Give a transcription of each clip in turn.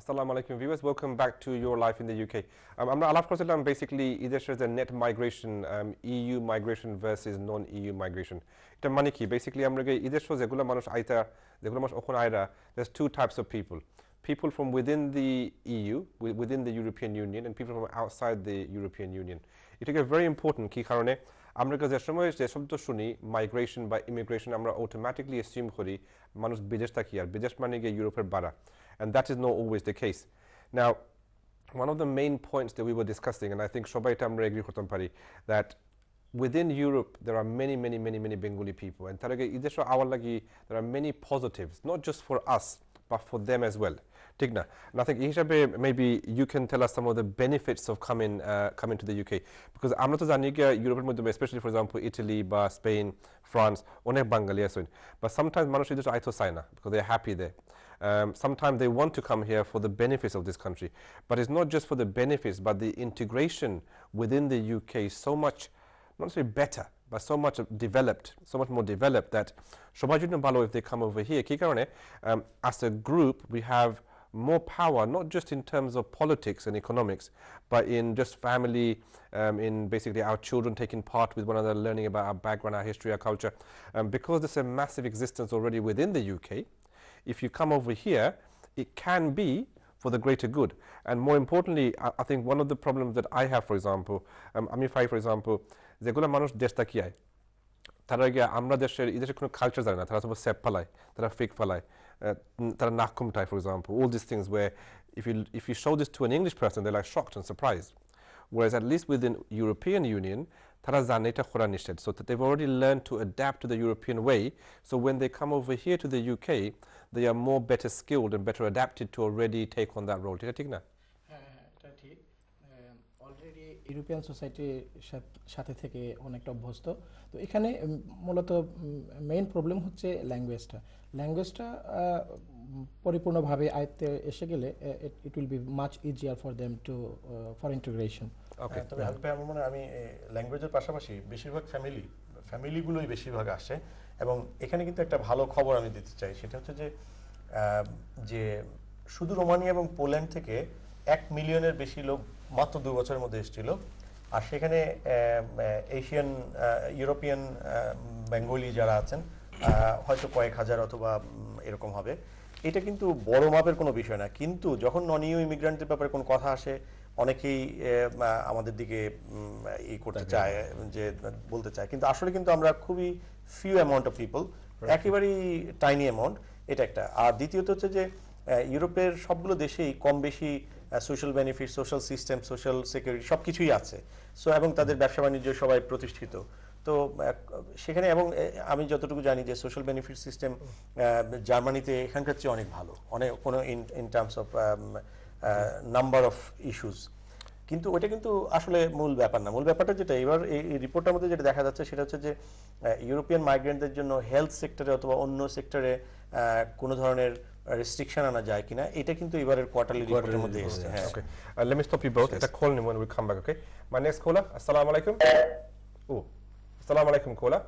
Assalamu alaikum viewers, welcome back to Your Life in the UK. আমরা আলাপ করছিলাম basically either the net migration, EU migration versus non-EU migration. এটা মানে কি? Basically আমরা either যেগুলো মানুষ আইতা, যেগুলো মানুষ ওখানে আইরা, there's two types of people. People from within the EU, within the European Union, and people from outside the European Union. এটা very important কি কারণে আমরা যে সময় যে শব্দ শুনি migration বা immigration আমরা automatically assume করি মানুষ বিদেশ থাকি আর বিদেশ মানে গিয়ে ইউরোপের বাড়া. And that is not always the case. Now, one of the main points that we were discussing, and I think Shobai Tamre agree with Pari, that within Europe there are many Bengali people, and there are many positives, not just for us, but for them as well. Tigna, and I think Ishabe, maybe you can tell us some of the benefits of coming to the UK, because I'm not Europe, especially for example Italy, Spain, France, onek Bengali asoin, but sometimes মানুষ just aito sign because they're happy there. Sometimes they want to come here for the benefits of this country, but it's not just for the benefits, but the integration within the UK is so much, not necessarily better, but so much developed, so much more developed that if they come over here, as a group we have more power, not just in terms of politics and economics, but in just family, in basically our children taking part with one another, learning about our background, our history, our culture. Because there's a massive existence already within the UK, if you come over here, it can be for the greater good. And more importantly, I think one of the problems that I have, for example, Amifai, for example, যেগুলো মানুষ দেশ তাকিয়ায় তারা গিয়ে আমরা দেশের এদেশের কোনো culture জানে না, তারা সব সেপ ফালায়, তারা ফেক ফালায়, তারা নাক কুমটায়, for example, all these things where if you show this to an English person, they're like shocked and surprised. Whereas at least within European Union, তারা জানে এটা করা নিষেধ, so that they've already learned to adapt to the European way, so when they come over here to the UK, they are more better skilled and better adapted to already take on that role. ঠিক না? এটা ঠিক, already European সোসাইটির সাথে থেকে অনেকটা অভ্যস্ত। তো এখানে মূলত মেইন প্রবলেম হচ্ছে ল্যাঙ্গুয়েজটা পরিপূর্ণভাবে আয়ত্তে এসে গেলে it will be much easier for them to for integration. Okay, তবে আমার মনে হয় আমি ল্যাঙ্গুয়েজের পাশাপাশি বেশিরভাগ ফ্যামিলিগুলোই বেশিরভাগ আসে, এবং এখানে কিন্তু একটা ভালো খবর আমি দিতে চাই, সেটা হচ্ছে যে শুধু রোমানিয়া এবং পোল্যান্ড থেকে 1 মিলিয়নের বেশি লোক মাত্র 2 বছরের মধ্যে এসেছিল, আর সেখানে এশিয়ান ইউরোপিয়ান বেঙ্গলি যারা আছেন হয়তো কয়েক হাজার অথবা এরকম হবে। এটা কিন্তু বড় মাপের কোনো বিষয় না, কিন্তু যখন নন ইউ ইমিগ্রান্টদের ব্যাপারে কোনো কথা আসে অনেকেই আমাদের দিকে করতে চায়, যে বলতে চায়, কিন্তু আসলে কিন্তু আমরা খুবই ফিউ অ্যামাউন্ট অফ পিপল, একেবারেই টাইনি অ্যামাউন্ট, এটা একটা। আর দ্বিতীয়ত হচ্ছে যে ইউরোপের সবগুলো দেশেই কম বেশি social benefit, social system, social security সব কিছুই আছে, সো এবং তাদের ব্যবসা বাণিজ্য সবাই প্রতিষ্ঠিত। তো সেখানে, এবং আমি যতটুকু জানি যে সোশ্যাল বেনিফিট সিস্টেম জার্মানিতে এখানকার চেয়ে অনেক ভালো, অনেক কোনো in terms of number of issues, কিন্তু ওইটা কিন্তু আসলে মূল ব্যাপার না। মূল ব্যাপারটা যেটা এবার এই রিপোর্টের মধ্যে যেটা দেখা যাচ্ছে সেটা হচ্ছে যে ইউরোপিয়ান মাইগ্রেন্টদের জন্য হেলথ সেক্টরে অথবা অন্য সেক্টরে কোনো ধরনের রেস্ট্রিকশন আনা যায় কিনা, এটা কিন্তু এবারের কোয়ার্টারলি রিপোর্টের মধ্যে এসেছে। হ্যাঁ, ওকে, let me stop you both. It's a call when we come back, okay? My next caller, assalamu alaikum. Oh, assalamu alaikum caller.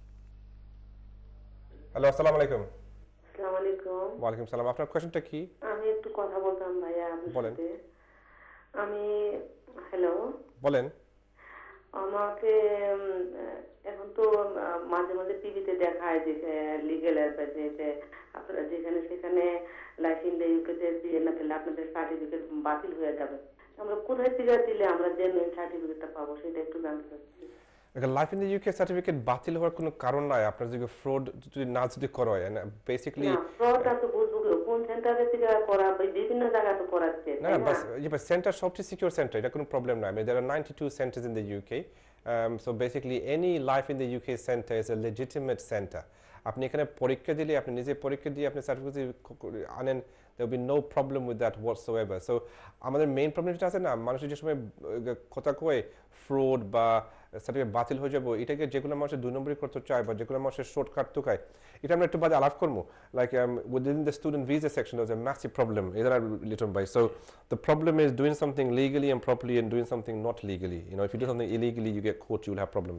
Hello, assalamu alaikum. আসসালামু আলাইকুম। Wa alaikum salam. আপনার কোশ্চেনটা কি? আমি একটু কথা বলতাম ভাইয়া আপনার সাথে। আমি হ্যালো বলেন। আমাকে এখন তো মাঝে মাঝে টিভিতে দেখায় যে লিগ্যাল অ্যাডভাইস, আপনারা যেখানে সেখানে লাইফ ইন দ্য ইউকেতে দিয়ে না দিলে আপনাদের সার্টিফিকেট বাতিল হয়ে যাবে। আমরা কোথায় থেকে দিলে আমরা জেনুইন সার্টিফিকেটটা পাবো সেটা একটু জানতে চাচ্ছি। Life in the UK certificate বাতিল হওয়ার কোনো কারণ নাই, আপনার যদি ফ্রড যদি করা হয়, বেসিক্যালি ফ্রডটা তো বুঝবো কোন সেন্টারে থেকে করা, বিভিন্ন জায়গায় তো করাচ্ছে না, বাস সেন্টার সবচেয়ে সিকিউর সেন্টার, এটা কোনো প্রবলেম নাই। there are 92 centers in the UK, so basically any life in the UK center is a legitimate center. আপনি এখানে পরীক্ষা দিলে, আপনি নিজে পরীক্ষা দিয়ে আপনি সার্টিফিকেট আনেন, there will be no problem with that whatsoever. So আমাদের মেইন প্রবলেম যেটা আছে না, মানুষের যে সময় কথা কয় ফ্রড বা সার্টিফিকেট বাতিল হয়ে যাবো, এটাকে যেগুলো মানুষের 2 নম্বরই করতে চায় বা যেগুলো মানুষের শর্টকাট তো খায়, এটা আমরা একটু বাদে আলাপ করবো। Like within the student visa section there's a massive problem, either little by, so the problem is doing something legally and properly and doing something not legally. You know, if you do something illegally you get caught, you will have problems.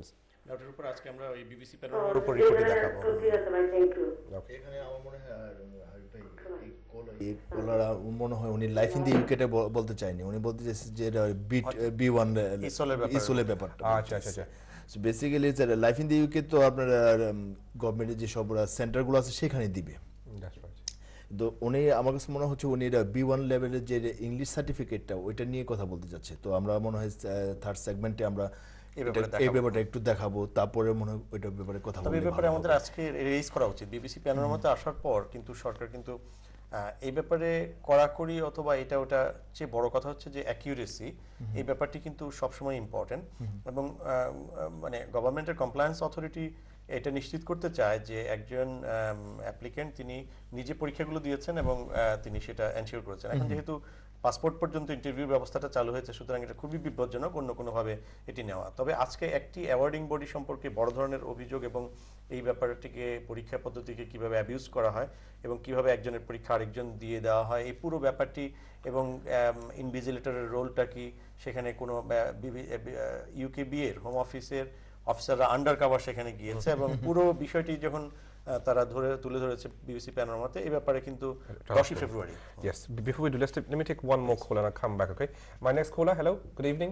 ওটার উপর আজকে আমরা ওই BBC প্যানেলের উপর রিপোর্টে দেখাবো। তো ঠিক আছে ভাই, থ্যাংক ইউ। এখানে আমার মনে হয় এই কলার মনে হয় উনি লাইফ ইন দি ইউকেটা বলতে চাইনি, উনি বলতে চাইছে যে এটা B1 ইসোলের ব্যাপারটা। আচ্ছা আচ্ছা আচ্ছা। So basically life in the UK তো আপনার গভর্নমেন্টের যে সব সেন্টারগুলো আছে সেখানে দিবে। That's right. তো উনি আমার কাছে মনে হচ্ছে উনি B1 লেভেলের যে ইংলিশ সার্টিফিকেটটা ওইটা নিয়ে কথা বলতে যাচ্ছে। তো আমরা মনে হয় থার্ড সেগমেন্টে আমরা এই ব্যাপারটা একটু দেখাবো, তারপরে মনে হয় ওইটার ব্যাপারে কথা বলবো। তবে এই ব্যাপারে আমাদের আজকে রেইজ করা উচিত। বিবিসি প্যানেলের মধ্যে আসার পর কিন্তু সরকার কিন্তু এই ব্যাপারে কড়াকড়ি অথবা এটা ওটা চেয়ে বড় কথা হচ্ছে যে অ্যাকিউরেসি, এই ব্যাপারটি কিন্তু সবসময় ইম্পর্টেন্ট। এবং মানে গভর্নমেন্টের কমপ্লায়েন্স অথরিটি এটা নিশ্চিত করতে চায় যে একজন অ্যাপ্লিকেন্ট তিনি নিজে পরীক্ষাগুলো দিয়েছেন এবং তিনি সেটা এনশিওর করেছেন। এখন যেহেতু পাসপোর্ট পর্যন্ত ইন্টারভিউ ব্যবস্থাটা চালু হয়েছে, সুতরাং এটা খুবই বিপজ্জনক অন্য কোনোভাবে এটি নেওয়া। তবে আজকে একটি অ্যাওয়ার্ডিং বডি সম্পর্কে বড় ধরনের অভিযোগ এবং এই ব্যাপারটিকে পরীক্ষা পদ্ধতিকে কিভাবে অ্যাবিউজ করা হয় এবং কিভাবে একজনের পরীক্ষা আরেকজন দিয়ে দেওয়া হয়, এই পুরো ব্যাপারটি এবং ইনভিজিলেটরের রোলটা কি, সেখানে কোনো ইউকেবি এর হোম অফিসের অফিসাররা আন্ডার কাভার সেখানে গিয়েছে এবং পুরো বিষয়টি যখন তারা তুলে ধরেছে বিবিসি প্যানেলের মধ্যে, এই ব্যাপারে কিন্তু 10ই ফেব্রুয়ারি। Yes, before we do, let me take one more call and I'll come back, okay? My next caller, hello, good evening.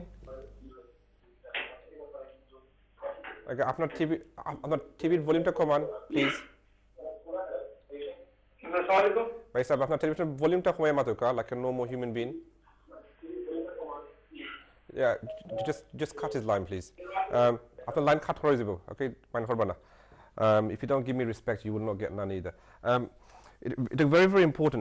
Okay, আপনার টিভির ভলিউমটা কমান প্লিজ। ভাই সাহেব আপনার টেলিভিশন ভলিউমটা কমায় মাতুকা like a normal human being. Yeah, just cut his line please. আপনার লাইন কাট করে দিব, okay? মাইন্ড করবা না। If you don't give me respect, you will not get none either. It is very, very important.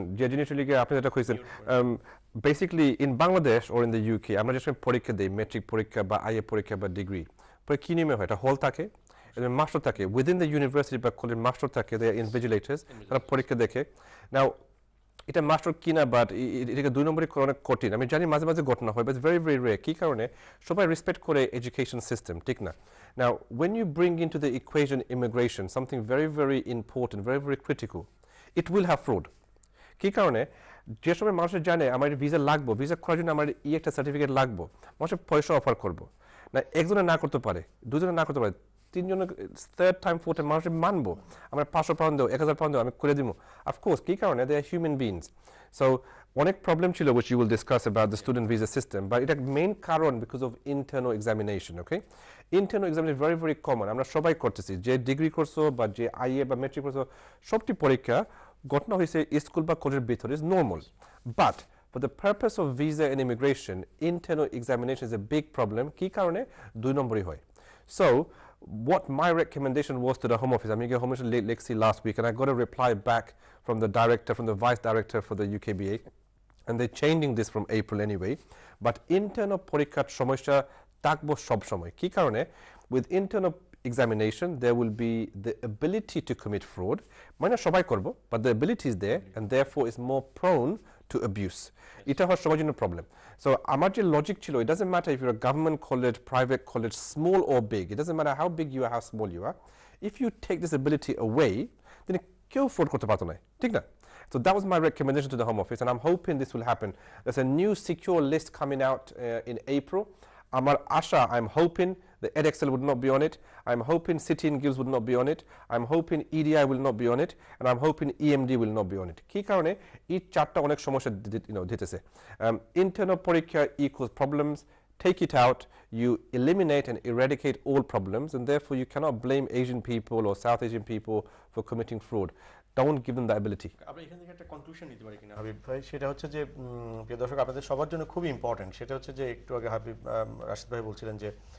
Basically, in Bangladesh or in the UK, I'm not just going porikha day, metric porikha, but IA porikha, but degree. But কি নিয়মে হয়, এটা হল থাকে, এবং master থাকে, within the university বা college master থাকে, they are invigilators, তারা পরীক্ষা দেখে। Now, এটা মাস্টার কিনা বাট এটাকে 2 নম্বরে করা অনেক কঠিন। আমি জানি মাঝে মাঝে ঘটনা হয়, বাট ভেরি ভেরি রেয়ার। কি কারণে? সবাই রেসপেক্ট করে এডুকেশন সিস্টেম, ঠিক না? Now, when you bring into the equation immigration, something very very important, very very critical, it will have fraud. কি কারণে? যে সময় মানুষের জানে আমার ভিসা লাগবে, ভিসা করার জন্য আমার একটা সার্টিফিকেট লাগবে, মানুষের পয়সা অফার করব না, একজনে না করতে পারে, দুজনে না করতে পারে, তিনজনে থার্ড টাইম ফোর্থ টাইম মানুষের মানবো, আমরা 500 পাউন্ড দেবো, 1000 পাউন্ড দেবো, আমি করে দিব। অফকোর্স কি কারণে? They are human beings. So অনেক প্রবলেম ছিল which you will discuss about the student visa system, but এটা মেইন কারণ because of internal examination, okay? Internal examination very very common, আমরা সবাই করতেছি, যে ডিগ্রি করছো বা যে আইএ বা মেট্রিক করছো, সবটি পরীক্ষা ঘটনা হয়েছে স্কুল বা কলেজের ভিতরে, is normal. But for the purpose of visa and immigration, internal examination is a big problem. কি কারণে? 2 নম্বরই হয়। So what my recommendation was to the Home Office, I mean, Home Office Lexi last week, and I got a reply back from the director, from the vice director for the UKBA, and they're changing this from April anyway. But internal পরীক্ষার সমস্যা থাকবো সব সময়। কি কারণে? With internal examination, there will be the ability to commit fraud. মানে সবাই করবো, but the ability is there, and therefore is more prone to abuse. এটা হওয়ার সবার জন্য প্রবলেম। So আমার যে লজিক ছিল, it doesn't matter if you're a government college, private college, small or big, it doesn't matter how big you are, how small you are, if you take this ability away, then কেউ fraud করতে পারতো না, ঠিক না? So that was my recommendation to the Home Office, and I'm hoping this will happen. There's a new secure list coming out in April. Amar Asha, I'm hoping the Edexcel would not be on it. I'm hoping City and Guilds would not be on it. I'm hoping EDI will not be on it, and I'm hoping EMD will not be on it. কি কারণে? এই চারটা অনেক সমস্যা দিতেছে। Internal পরীক্ষা equals problems. Take it out, you eliminate and eradicate all problems, and therefore you cannot blame Asian people or South Asian people for committing fraud. Don't give them the ability. আমরা এখান থেকে একটা conclusion নিতে পারি কিনা হাবিব ভাই, সেটা হচ্ছে যে প্রিয় দর্শক আপনাদের সবার জন্য খুবই ইম্পর্টেন্ট। সেটা হচ্ছে যে একটু আগে হাবিব রাশিদ ভাই বলছিলেন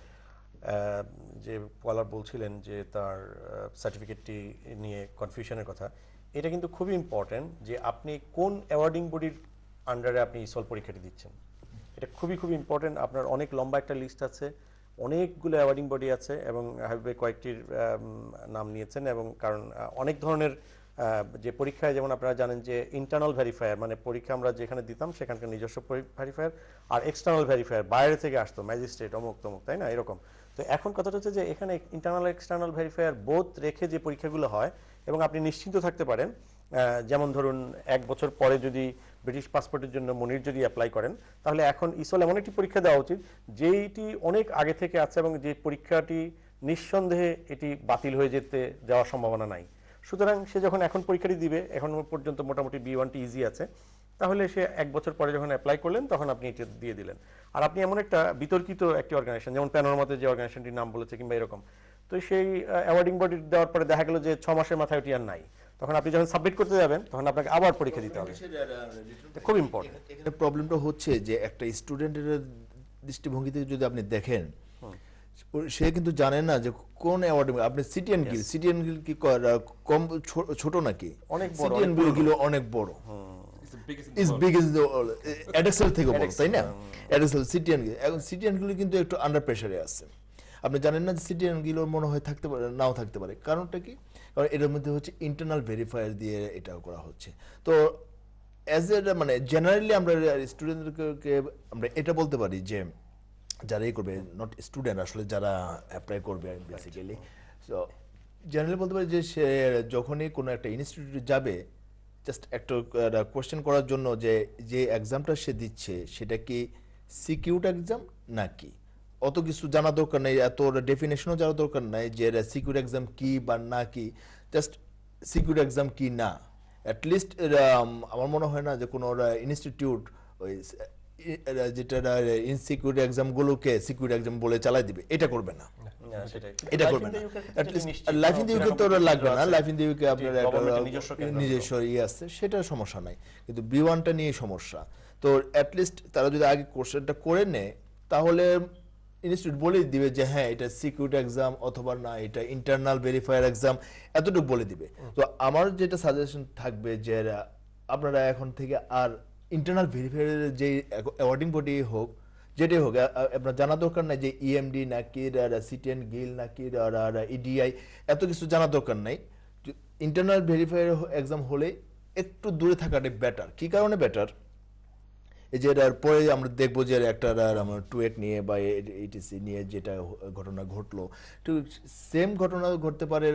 যে কলার বলছিলেন যে তার সার্টিফিকেটটি নিয়ে কনফিউশনের কথা। এটা কিন্তু খুবই ইম্পর্টেন্ট যে আপনি কোন অ্যাওয়ার্ডিং বডির আন্ডারে আপনি ইসল পরীক্ষাটি দিচ্ছেন, এটা খুবই খুবই ইম্পর্টেন্ট। আপনার অনেক লম্বা একটা লিস্ট আছে, অনেকগুলো অ্যাওয়ার্ডিং বডি আছে, এবং হাবিব ভাই কয়েকটির নাম নিয়েছেন। এবং কারণ অনেক ধরনের যে পরীক্ষায়, যেমন আপনারা জানেন যে ইন্টারনাল ভেরিফায়ার, মানে পরীক্ষা আমরা যেখানে দিতাম সেখানকার নিজস্ব ভেরিফায়ার, আর এক্সটার্নাল ভেরিফায়ার বাইরে থেকে আসতো, ম্যাজিস্ট্রেট অমুক তমুক, তাই না? এরকম। তো এখন কথাটা হচ্ছে যে এখানে ইন্টারনাল এক্সটার্নাল ভেরিফায়ার বোথ রেখে যে পরীক্ষাগুলো হয়, এবং আপনি নিশ্চিন্ত থাকতে পারেন, যেমন ধরুন 1 বছর পরে যদি ব্রিটিশ পাসপোর্টের জন্য মনির যদি অ্যাপ্লাই করেন, তাহলে এখন ইসল এমন একটি পরীক্ষা দেওয়া উচিত যেইটি অনেক আগে থেকে আছে, এবং যে পরীক্ষাটি নিঃসন্দেহে এটি বাতিল হয়ে যেতে যাওয়ার সম্ভাবনা নাই। সুতরাং সে যখন এখন পরীক্ষাটি দিবে, এখন পর্যন্ত মোটামুটি B1টি ইজি আছে, তাহলে সে 1 বছর পরে যখন অ্যাপ্লাই করলেন তখন আপনি এটা দিয়ে দিলেন। আর আপনি এমন একটা বিতর্কিত একটি অর্গানাইজেশন, যেমন প্যানোরামাতে যে অর্গানাইজেশনটির নাম বলেছে কিংবা এরকম, তো সেই অ্যাওয়ার্ডিং বডি দেওয়ার পরে দেখা গেল যে 6 মাসের মাথায় ওটি আর নাই, তখন আপনি যখন সাবমিট করতে যাবেন তখন আপনাকে আবার পরীক্ষা দিতে হবে। খুব ইম্পর্টেন্ট। এখানে প্রবলেমটা হচ্ছে যে একটা স্টুডেন্টের দৃষ্টিভঙ্গিতে যদি আপনি দেখেন, সে কিন্তু জানে না যে কোন অ্যাওয়ার্ড আপনি সিটিএন গিল কি কম ছোট নাকি, অনেক বড়, সিটিএন গিল অনেক বড়, ইজ বিগ ইজ এডেক্সেল থেকে বড়, তাই না? এডেক্সেল সিটিএন গিল, এখন সিটিএন গিল কিন্তু একটু আন্ডার প্রেসারে আছে। আপনি জানেন না যে সিটিএন গিল মনে হয় থাকতে পারে, নাও থাকতে পারে। কারণটা কি? কারণ এর মধ্যে হচ্ছে ইন্টারনাল ভেরিফায়ার দিয়ে এটা করা হচ্ছে। তো অ্যাজ এ মানে জেনারেলি আমরা স্টুডেন্টদেরকে আমরা এটা বলতে পারি যে যারা করবে, নট স্টুডেন্ট, আসলে যারা অ্যাপ্লাই করবে বেসিক্যালি, সো জেনারেলি বলতে পারি যে সে যখনই কোনো একটা ইনস্টিটিউটে যাবে, জাস্ট একটা কোয়েশ্চেন করার জন্য যে যে এক্সামটা সে দিচ্ছে সেটা কি সিকিউর এক্সাম নাকি, অত কিছু জানা দরকার নেই, এত ডেফিনেশনও জানা দরকার নাই যে সিকিউর এক্সাম কি বা না কি, জাস্ট সিকিউর এক্সাম কি না। অ্যাটলিস্ট আমার মনে হয় না যে কোনো ইনস্টিটিউট ওই যেটা ইনসিকিউর এক্সামগুলোকে সিকিউর এক্সাম বলে চালাই দিবে, এটা করবে না, এটা করবে না। লাইফ ইন দি ইউকে তো লাগবে না, লাইফ ইন দি ইউকে আপনার একটা নিজস্ব ইয়ে আছে, সেটা সমস্যা নাই, কিন্তু B1টা নিয়ে সমস্যা। তো অ্যাটলিস্ট তারা যদি আগে কোশ্চেনটা করে নেয় তাহলে ইনস্টিটিউট বলেই দিবে যে হ্যাঁ এটা সিকিউরিটি এক্সাম অথবা না এটা ইন্টারনাল ভেরিফায়ার এক্সাম, এতটুকু বলে দিবে। তো আমার যেটা সাজেশন থাকবে যে আপনারা এখন থেকে আর ইন্টারনাল ভেরিফায়ারের যে অ্যাওয়ার্ডিং বডি হোক, যেটাই হোক, আপনার জানা দরকার নাই যে ইএমডি নাকি সিটিএন গিল নাকি ইডিআই, এত কিছু জানা দরকার নাই। ইন্টারনাল ভেরিফায়ার এক্সাম হলে একটু দূরে থাকাটা বেটার। কি কারণে বেটার? এই যে এর পরে আমরা দেখবো যে একটা আমার টুয়েট নিয়ে বা এইটিসি নিয়ে যেটা ঘটনা ঘটলো, তো সেম ঘটনা ঘটতে পারে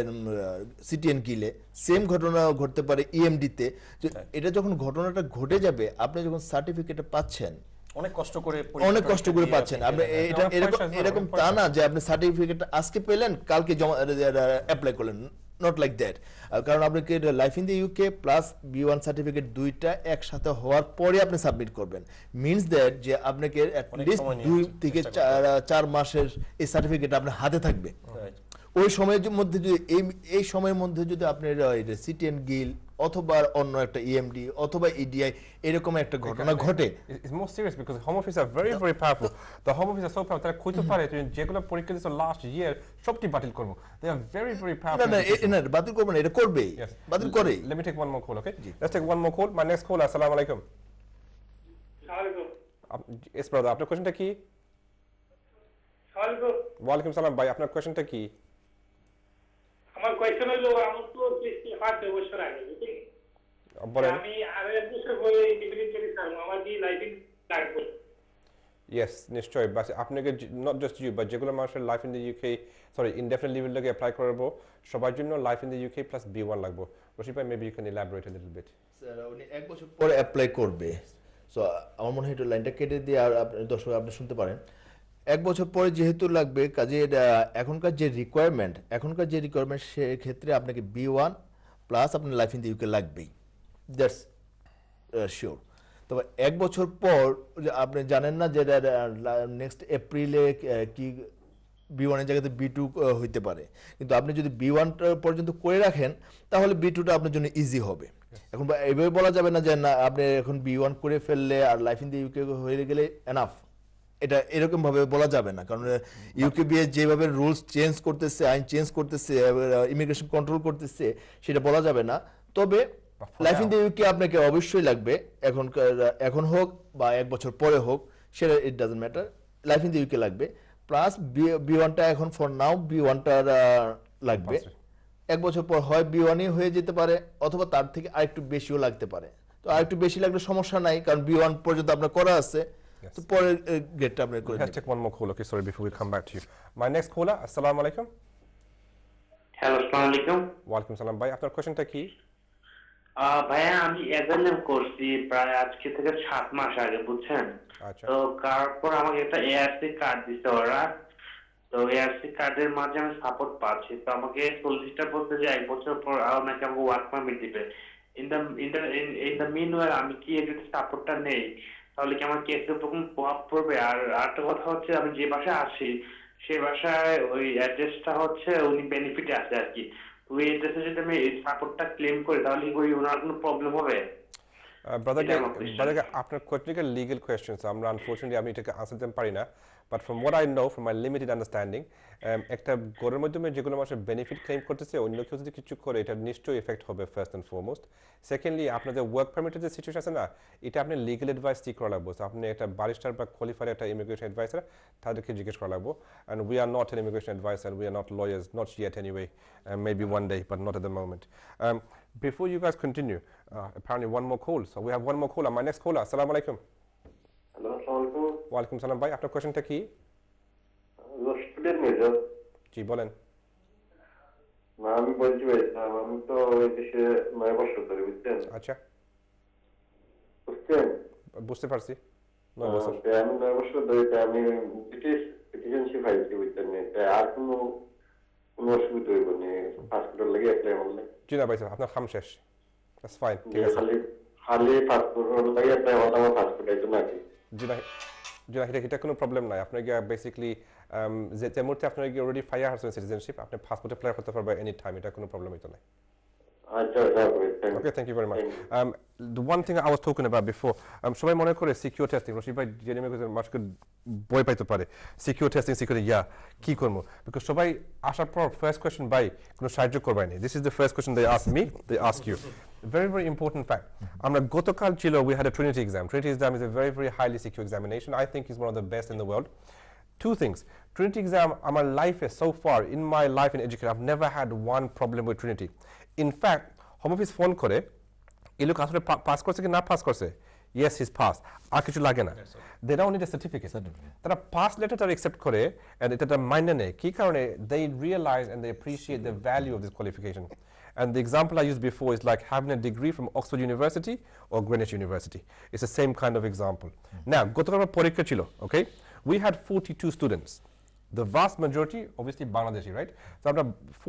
সিটিএন গিলে, সেম ঘটনা ঘটতে পারে ইএমডিতে। এটা যখন ঘটনাটা ঘটে যাবে, আপনি যখন সার্টিফিকেটটা পাচ্ছেন অনেক কষ্ট করে পাচ্ছেন, আপনি এটা এরকম তা না যে আপনি সার্টিফিকেটটা আজকে পেলেন কালকে জমা অ্যাপ্লাই করলেন, নট লাইক দ্যাট। কারণ আপনাকে life in the UK plus B1 certificate দুইটা একসাথে হওয়ার পরে আপনি সাবমিট করবেন। মিনস দ্যাট যে আপনাকে অ্যাটলিস্ট 2 থেকে 4 মাসের এই সার্টিফিকেট আপনার হাতে থাকবে। ওই সময়ের মধ্যে যদি এই সময়ের মধ্যে যদি আপনার সিটিএন গিল অথবা অন্য একটা ইএমডি অথবা ইডিআই এরকম একটা ঘটনা ঘটে, it's more serious because home office are very very powerful. The home office are so powerful, তারা কইতে পারে যেগুলো পরীক্ষা দিয়েছে লাস্ট ইয়ার সবটি বাতিল করব। They are very very powerful. না বাতিল করবে না, এটা করবেই, বাতিল করে। Let me take one more call, okay? Let's take one more call. My next call, assalamu alaikum. Yes brother, আপনার কোশ্চেনটা কি? ওয়ালাইকুম সালাম ভাই, আপনার কোশ্চেনটা কি? আমার কোয়েশ্চন হলো, আমার তো 5 বছর আগে বলেন। আমি আরো এক বছর পরে ইন্ডিপেন্ডেন্ট করে ছাড়বো, আমার কি লাইসেন্স লাগবে? Yes, নিশ্চয়। বাস আপনাকে নট জাস্ট ইউ বাট যেগুলো মানুষের life in the UK indefinite leave লাগে অ্যাপ্লাই করবো, সবার জন্য life in the UK plus B1 লাগবে। রশিদ ভাই, maybe you can elaborate a little bit. Sir উনি 1 বছর পরে অ্যাপ্লাই করবে, সো আমার মনে হয় একটু লাইনটা কেটে দিয়ে আর দর্শক আপনি শুনতে পারেন। 1 বছর পরে যেহেতু লাগবে, কাজে এখনকার যে রিকোয়ারমেন্ট সেক্ষেত্রে আপনাকে B1 প্লাস আপনার লাইফ ইন দ্য ইউকে লাগবেই, দ্যাটস শিওর। তবে 1 বছর পর আপনি জানেন না যে নেক্সট এপ্রিলে কি B1 এর জায়গাতে B2 হইতে পারে, কিন্তু আপনি যদি B1 পর্যন্ত করে রাখেন তাহলে B2টা আপনার জন্য ইজি হবে। এখন এইভাবে বলা যাবে না যে না আপনি এখন B1 করে ফেললে আর লাইফ ইন দ্য ইউকে হয়ে গেলে এনাফ, এটা এরকম ভাবে বলা যাবে না। কারণ ইউকেবিএ যেভাবে রুলস চেঞ্জ করতেছে, আইন চেঞ্জ করতেছে, ইমিগ্রেশন কন্ট্রোল করতেছে, সেটা বলা যাবে না। তবে লাইফ ইন দ্য ইউকে আপনাকে অবশ্যই লাগবে, এখন হোক বা 1 বছর পরে হোক, সেটা it doesn't matter, life in the UK লাগবে। প্লাস B1টা এখন ফর নাও B1টা লাগবে। 1 বছর পর হয় B1 হয়ে যেতে পারে অথবা তার থেকে আরেকটু বেশিও লাগতে পারে। তো আরেকটু বেশি লাগলে সমস্যা নাই, কারণ B1 পর্যন্ত আপনার করা আছে। তো পরের গেটটা আপনি করে Let's take one more call, okay? Sorry, before we come back to you. My next caller, assalamu alaikum. Hello, আসসালামু আলাইকুম। ওয়ালাইকুম সালাম ভাই, আপনার কোশ্চেনটা কি? ভাইয়া আমি এজএনএম করছি প্রায় আজকে থেকে 7 মাস আগে, বুঝছেন? আচ্ছা। তো তারপর আমাকে একটা এআরসি কার্ড দিছে ওরা। তো এআরসি কার্ডের মাঝে আমি সাপোর্ট পাচ্ছি, তো আমাকে সলিসিটার বলতে যে 1 বছর পর আরো নাকি আমাকে ওয়ার্ক পারমিট দিবে। ইন দ্য মিন ওয়ার আমি কি যদি সাপোর্টটা নেই তাহলে কি আমার কেসের উপর কোনো প্রভাব পড়বে? আর আরেকটা কথা হচ্ছে, আমি যে বাসায় আসি সেই বাসায় ওই অ্যাড্রেসটা হচ্ছে উনি বেনিফিটে আছে আর কি, তো ওই অ্যাড্রেসে যদি আমি সাপোর্টটা ক্লেম করি তাহলে কি ওই ওনার কোনো প্রবলেম হবে? ব্রাদারকে এটা আমার question. ব্রাদারকে আপনার কোয়েশ্চনকে লিগ্যাল কোয়েশ্চেনস আমরা আনফরচুনেটলি আমি এটাকে আনসার দিতে পারি না, but from what I know from my limited understanding একটা গড়ের মাধ্যমে যেগুলো মানুষের বেনিফিট ক্লেম করতেছে অন্য কেউ যদি কিছু করে এটা নিশ্চয়ই এফেক্ট হবে ফার্স্ট অ্যান্ড ফরমোস্ট। সেকেন্ডলি আপনার যে ওয়ার্ক পারমিটের যে সিচুয়েশন আছে না, এটা আপনি লিগ্যাল অ্যাডভাইস ঠিক করা লাগবে। So, আপনি একটা বারিস্টার বা কোয়ালিফাইড একটা ইমিগ্রেশন অ্যাডভাইসার তাদেরকে জিজ্ঞেস করা লাগবে। And we are not an immigration adviser, we are not lawyers, not yet anyway, maybe one day but not at the moment. Before you guys continue, apparently one more call. So we have one more caller. My next caller. Assalamu alaikum. Hello, আসসালামু আলাইকুম। ওয়ালাইকুম সালাম ভাই, আপনার কোয়েশ্চনটা কি? Student major. জি বলেন। না, আমি বলছি ভাই, আমি তো এই দেশে 9 বছর ধরে, বুঝছেন? আচ্ছা, বুঝছেন? বুঝতে পারছি। 9 বছর। আমি 9 বছর ধরে আমি ব্রিটিশ সিটিজেনশিপ পাইছি, বুঝছেন? আর কোনো অসুবিধা হইব না, পাসপোর্টের লাগে অ্যাপ্লাই করলে? জি না ভাই স্যার, আপনার খাম শেষ। দ্যাটস ফাইন, ঠিক আছে। খালি পাসপোর্টের লাগে অ্যাপ্লাই করতে আমার পাসপোর্ট আইতো নাকি? জি না, জি না, এটা কোনো প্রবলেম নাই। আপনার গিয়ে বেসিক্যালি যে মুহূর্তে আপনার গিয়ে অলরেডি ফায়ার হাসছেন সিটিজেনশিপ, আপনি পাসপোর্ট অ্যাপ্লাই করতে পারবেন এনি টাইম, এটা কোনো প্রবলেম হইতো না। Okay, thank you very much. The one thing I was talking about before, সবাই মনে করে সিকিউর টেস্টিং, রশিদ ভাই জেনে মানুষকে বই পাইতে পারে সিকিউর টেস্টিং সিকিউরিটি, ইয়া কি করবো, বিকজ সবাই আসার পর ফার্স্ট কোয়েশ্চেন ভাই কোনো সাহায্য করবাই না। This is the first question they ask me, they ask you. Very, very important fact. আমরা গতকাল ছিল, we had a Trinity exam. Trinity exam is a very, very highly secure examination. I think it's one of the best in the world. Two things. Trinity exam, আমার life is so far, in my life in education, I've never had one problem with Trinity. In fact, home office phone করে এই লোক আসলে pass করছে কি না pass করছে, yes his pass, আর কিছু লাগে না, they don't need a certificate. তারা পাস লেটারটা অ্যাকসেপ্ট করে এন্ড এটা মাইনে নেয়। কি কারণে? They realise and they appreciate the value of this qualification. And the example I used before is like having a degree from Oxford University or Greenwich University. It's the same kind of example. Now, গতকাল পরীক্ষা ছিল, okay? We had 42 students. The vast majority, obviously, Bangladeshi, right? So,